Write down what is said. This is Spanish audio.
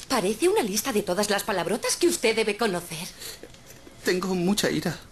Parece una lista de todas las palabrotas que usted debe conocer. Tengo mucha ira.